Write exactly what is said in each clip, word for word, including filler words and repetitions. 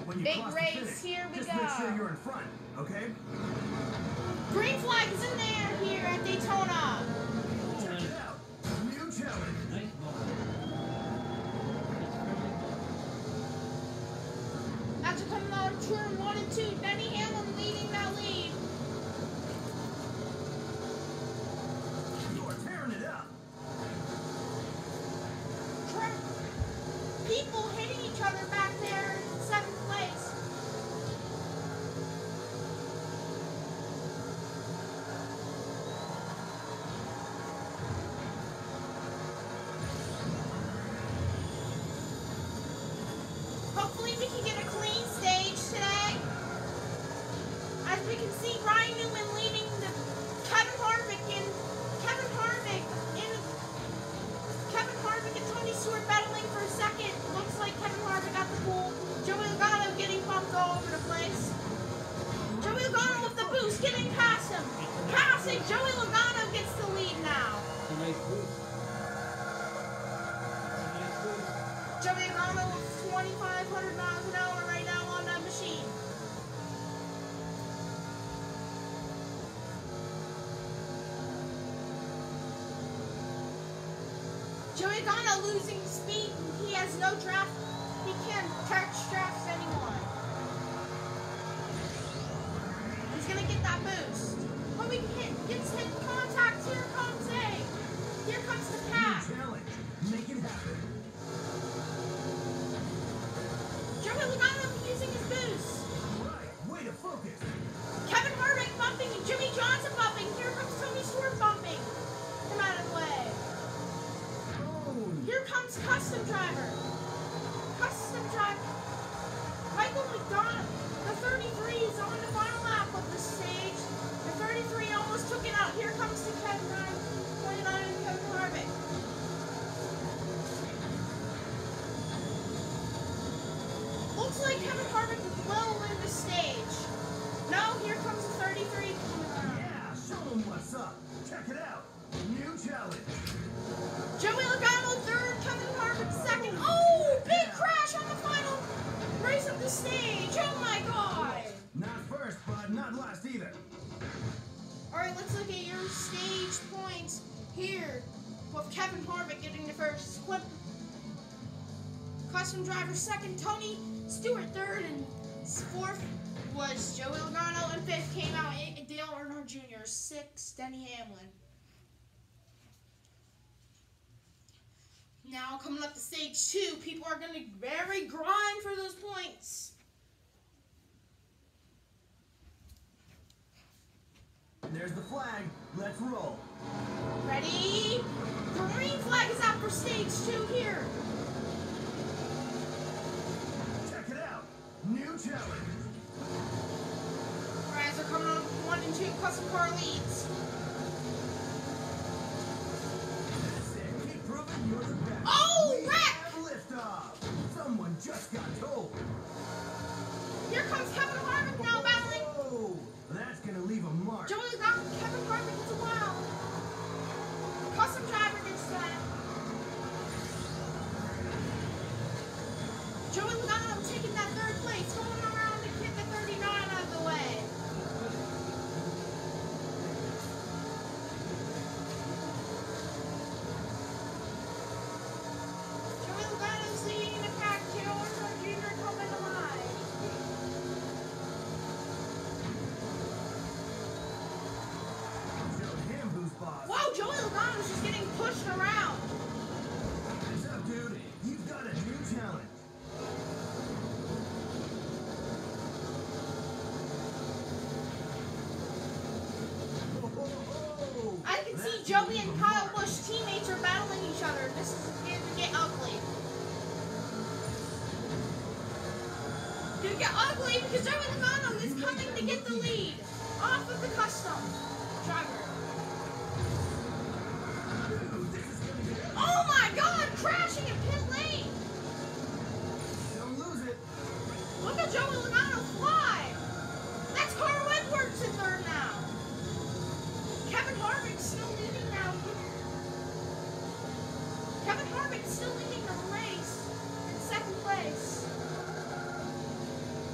when you Big cross race, the finish. here we Just go. make sure you're in front, okay? Green flag is in there here at Daytona. Check it out. New challenge. Nice ball. After coming out of turn one and two, Denny Hamlin leading that lead. You're tearing it up. People hitting each other back there in seventh place. Hopefully we can get a clean stage today. As we can see, Ryan Newman leading the Kevin Harvick and Kevin Harvick in Kevin Harvick and Tony Stewart battling for a second. Looks like Kevin Harvick got the pole. Joey Logano getting bumped all over the place. Joey Logano with the boost, getting past him. Passing, Joey Logano gets the lead now. It's a nice boost. It's a nice boost. Joey Logano with twenty-five hundred miles an hour right now on that machine. Joey Logano losing speed. He has no draft. He can't catch drafts anymore. He's gonna get that boost. When we hit, gets hit contact, here comes A. Here comes the pack. New challenge. Make it happen. Joey Logano using his boost. Right. Way to focus. Kevin Harvick bumping and Jimmy Johnson bumping. Here comes Tony Stewart bumping. Come out of the way. Boom. Here comes Custom Driver. Custom Driver. Michael McDonough. The thirty-three is on the final lap of the stage. The thirty-three almost took it out. Here comes the Kevin twenty-nine and Kevin Harvick. Looks like Kevin Harvick will win the stage. No, here comes the thirty-three coming around. Yeah, show them what's up. Check it out. New challenge. Joey Logano third, Kevin Harvick second. Oh, big crash on the final race of the stage. Oh my god. Not first, but not last either. All right, let's look at your stage points here with Kevin Harvick getting the first. Clip. Custom Driver second, Tony Stewart third, and fourth was Joey Logano, and fifth came out Dale Earnhardt Junior Sixth, Denny Hamlin. Now coming up to stage two, people are going to very grind for those points. There's the flag. Let's roll. Ready? Green flag is out for stage two here. Check it out. New challenge. Riders are coming on one and two custom car leads. That's it. Keep proving you're the best. Oh, We wreck! have liftoff. Someone just got told. Here comes Kevin Harvick now battling. Whoa, that's gonna leave a mark. Joey Logano, Kevin Harvick gets a wow. Custom Driver gets that. Joey Logano taking that third place, going around to get the thirty-nine out of the way. Joey Logano's leading the pack. Dale Earnhardt Junior coming alive. Showed him who's boss. Whoa, Joey Logano's just getting pushed around. What's up, dude? You've got a new challenge. Whoa, whoa, whoa. I can see That's Joey gonna and leave a Kyle mark. Busch teammates are battling each other. This is going to get ugly. Gonna get ugly because Joey Logano is coming to get the lead off of the custom driver. Dude, this is gonna get Oh my god, crashing in pit lane. Don't lose it. Look at Joey Logano fly. That's Carl Edwards in third now. Kevin Harvick's still leading now. Kevin Harvick's still leading the race in second place.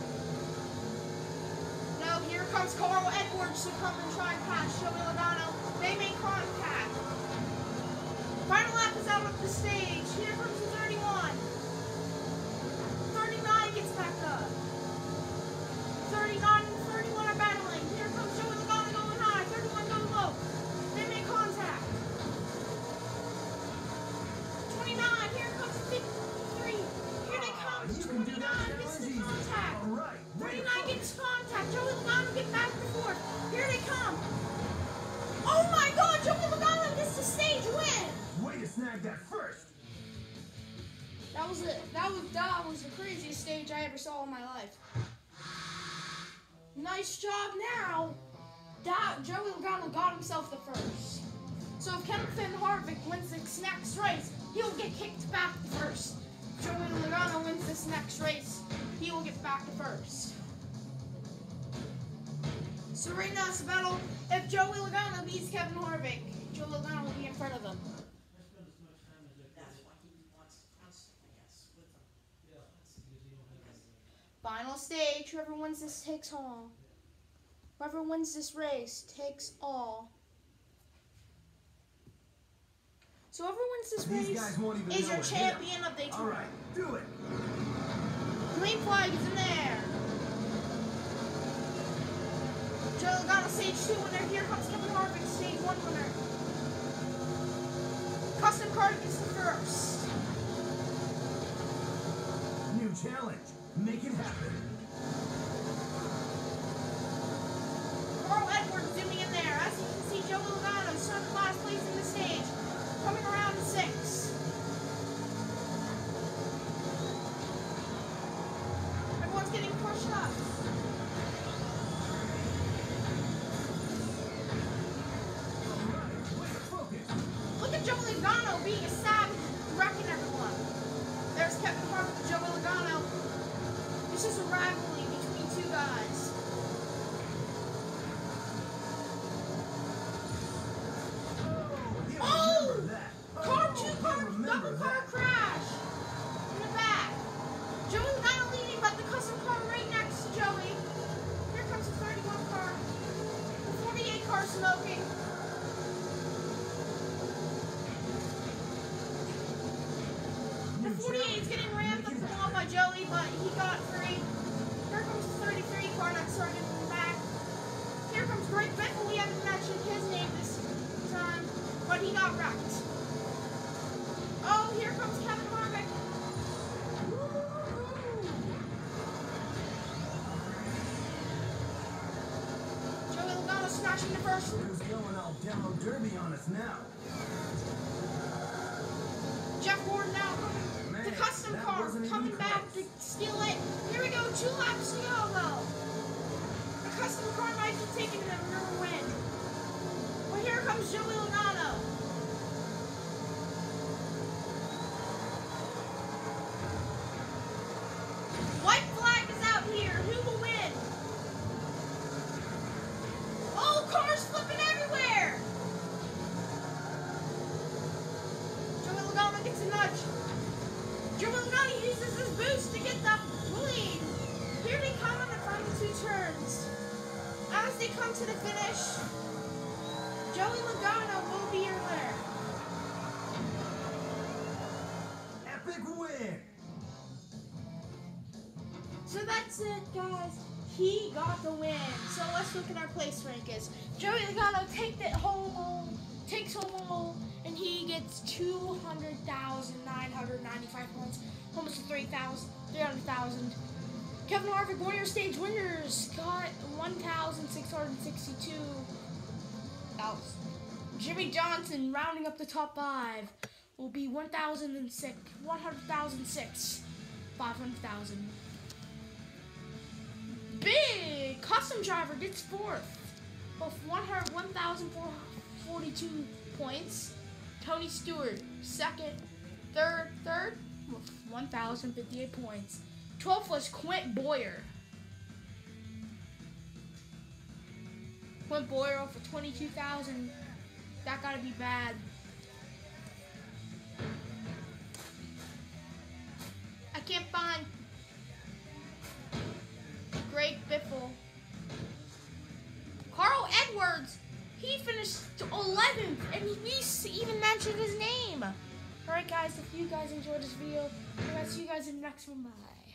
comes Carl Edwards to come and try and pass Joey Logano. They make contact. Final lap is out of the stage. Here comes the thirty-one. thirty-nine gets back up. thirty-nine and thirty-one are battling. Here comes Joey Logano going high. thirty-one going low. They make contact. twenty-nine. Here comes fifty-three. Here they come. twenty-nine gets the contact. thirty-nine gets contact. Joey Logano get back and forth. Here they come. Oh my God! Joey Logano gets the stage win. Way to snag that first. That was it. That was that was the craziest stage I ever saw in my life. Nice job now. That Joey Logano got himself the first. So if Kevin Harvick wins this next race, he'll get kicked back to first. If Joey Logano wins this next race, he will get back to first. So right now it's a battle. If Joey Logano beats Kevin Harvick, Joey Logano will be in front of him. Final stage, whoever wins this takes all. Whoever wins this race takes all. So whoever wins this These race guys won't even is know your it. champion of Daytona. All right, do it. Green flag is in there. Joey Logano stage two winner. Here comes Kevin Harvick, stage one winner. Custom car gets the first. New challenge. Make it happen. Carl Edwards zooming in there. As you can see, Joey Logano started last place in the stage, coming around in six. Everyone's getting pushed up. Look at Joey Logano being a savage, wrecking everyone. There's Kevin Harvick and Joey Logano. This is a rivalry between two guys. Oh! Car two car double car crash in the back. Joey Logano leading, but the custom car right next to Joey. Here comes the thirty-one car. The forty-eight car smoking. The forty-eight is getting rammed up the wall by Joey, but he got free. Here comes the thirty-three car that's starting in the back. Here comes Greg Biffle. We haven't mentioned his name this time, but he got wrecked. Oh, here comes Kevin Harvick. Joey Logano smashing the first. Who's going all demo derby on us now? Jeff Gordon now coming. Man, The custom that car wasn't even coming back to close. steal it. Here we go, two laps to go though. The custom car might be taking the rear win. But here comes Joey Logano. White flag is out here. Who will win? Oh, cars flipping everywhere. Joey Logano gets a nudge. Joey Logano uses his boost to get the lead. Here they come on the final two turns. As they come to the finish, Joey Logano will be your winner. Epic win. So that's it, guys. He got the win. So let's look at our place rankings. Joey Logano take the home, takes home all, and he gets two hundred thousand nine hundred ninety-five points, almost three thousand, three hundred thousand. Kevin Harvick, one of your stage winners, got one thousand six hundred sixty-two. Jimmy Johnson, rounding up the top five, will be one thousand six, one hundred thousand six, five hundred thousand. Big custom driver gets fourth with one thousand four hundred forty-two points. Tony Stewart second, third, third with one thousand fifty-eight points. twelfth was Quint Boyer. Quint Boyer for twenty-two thousand. That gotta be bad. I can't find Greg Biffle. He finished eleventh, and we even mentioned his name. Alright guys, if you guys enjoyed this video, I'm going to see you guys in the next one. Bye.